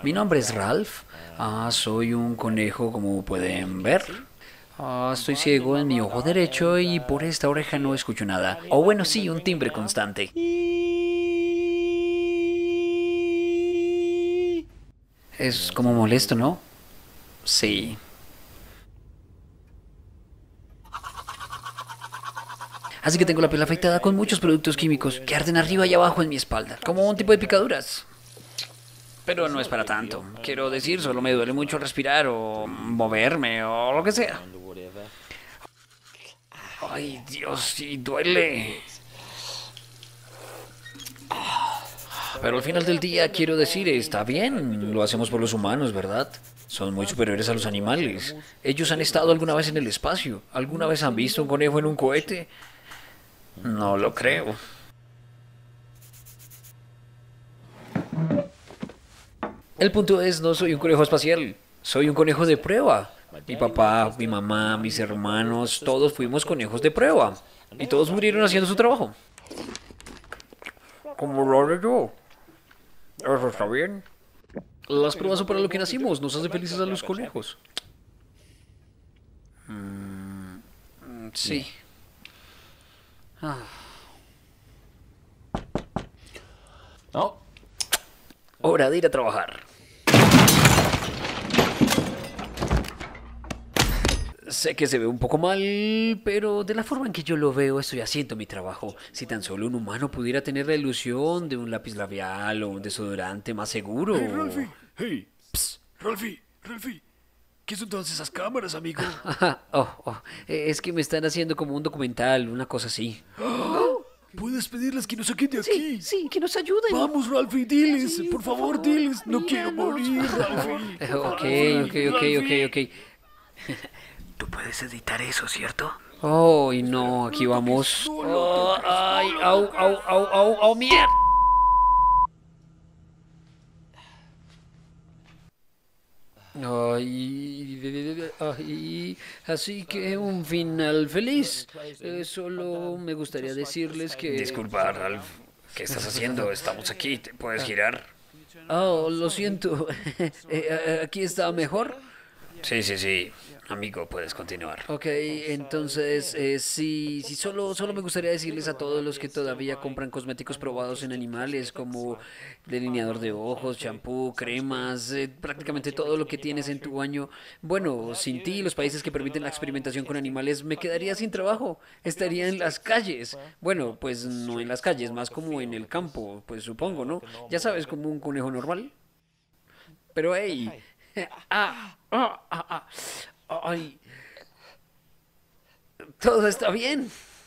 Mi nombre es Ralph. Soy un conejo, como pueden ver. Estoy ciego en mi ojo derecho y por esta oreja no escucho nada. O bueno, sí, un timbre constante. Es como molesto, ¿no? Sí. Así que tengo la piel afectada con muchos productos químicos que arden arriba y abajo en mi espalda, como un tipo de picaduras. Pero no es para tanto. Quiero decir, solo me duele mucho respirar o moverme o lo que sea. Ay, Dios, sí duele. Pero al final del día, quiero decir, está bien. Lo hacemos por los humanos, ¿verdad? Son muy superiores a los animales. Ellos han estado alguna vez en el espacio. ¿Alguna vez han visto un conejo en un cohete? No lo creo. El punto es, no soy un conejo espacial. Soy un conejo de prueba. Mi papá, mi mamá, mis hermanos, todos fuimos conejos de prueba. Y todos murieron haciendo su trabajo. Como lo haré yo. Eso está bien. Las pruebas son para lo que nacimos, nos hace felices a los conejos. Sí. No. Hora de ir a trabajar. Sé que se ve un poco mal, pero de la forma en que yo lo veo, estoy haciendo mi trabajo. Si tan solo un humano pudiera tener la ilusión de un lápiz labial o un desodorante más seguro. Hey, Ralphie. Hey, psst, Ralphie, Ralphie. ¿Qué son todas esas cámaras, amigo? Es que me están haciendo como un documental, una cosa así. ¿Puedes pedirles que nos saquen de aquí? Sí, que nos ayuden. Vamos, Ralphie, diles. Por favor, diles. No quiero morir, Ralphie. Ok. Tú puedes editar eso, ¿cierto? Oh, y no, aquí vamos. Oh, ay, au, mierda. Así que un final feliz. Solo me gustaría decirles que... Disculpa, Ralph. ¿Qué estás haciendo? Estamos aquí. ¿Te puedes girar? Oh, lo siento. ¿Aquí está mejor? Sí. Amigo, puedes continuar. Ok, entonces, sí, solo me gustaría decirles a todos los que todavía compran cosméticos probados en animales, como delineador de ojos, champú, cremas, prácticamente todo lo que tienes en tu baño. Bueno, sin ti, los países que permiten la experimentación con animales, me quedaría sin trabajo. Estaría en las calles. Bueno, pues no en las calles, más como en el campo, pues supongo, ¿no? Ya sabes, como un conejo normal. Pero hey, ay, todo está bien.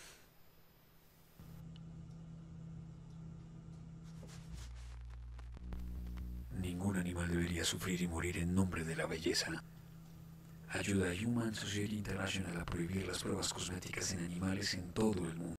Ningún animal debería sufrir y morir en nombre de la belleza. Ayuda a Human Society International a prohibir las pruebas cosméticas en animales en todo el mundo.